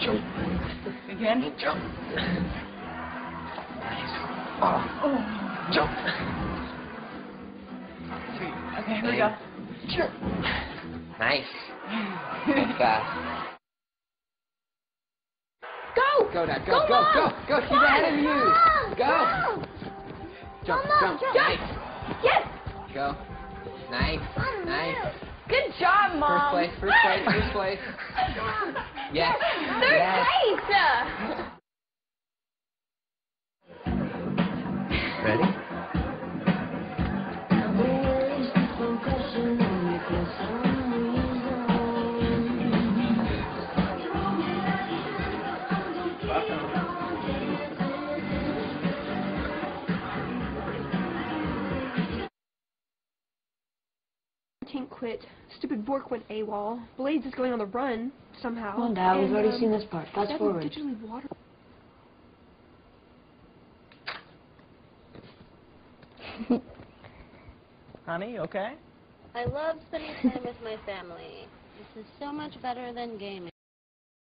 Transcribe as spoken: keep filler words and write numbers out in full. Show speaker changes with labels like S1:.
S1: Jump.
S2: Again?
S1: Jump. Nice. Oh. Oh. Jump.
S2: Sweet. Okay, here we go.
S1: Jump. Nice. That's fast.
S2: Go!
S1: Go, Dad. Go,
S2: Go,
S1: go,
S2: Mom.
S1: go, go. She's ahead of you.
S3: Mom,
S1: Go.
S3: go.
S1: Jump,
S3: Mom,
S1: jump.
S3: jump.
S1: Nice.
S2: Yes!
S1: Go. Nice.
S3: Mom,
S1: Nice.
S3: move.
S2: Good job, Mom.
S1: First place, first place, first place. Yes.
S2: Third
S1: Yes.
S2: place!
S1: Ready?
S4: Tank quit. Stupid Bork went AWOL. Blades is going on the run somehow.
S5: Come on, Dad. We've
S4: and,
S5: already
S4: um,
S5: seen this part. Fast
S4: Dad
S5: forward.
S4: digitally water.
S2: Honey, okay?
S6: I love spending time with my family. This is so much better than gaming.